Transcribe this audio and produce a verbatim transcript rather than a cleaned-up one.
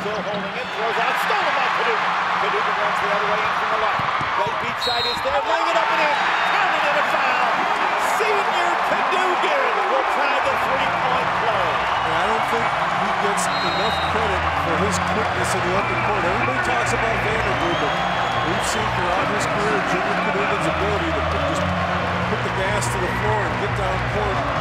still holding it, throws out, stolen by Cadougan. Cadougan runs the other way in from the left. Right beat side is there, laying it up and in. Counted in a foul. Senior Cadougan will try the three-point play. And I don't think he gets enough credit for his quickness in the open court. Everybody talks about Vanderbilt, but we've seen throughout his career Junior Cadougan's ability to put, just put the gas to the floor and get down court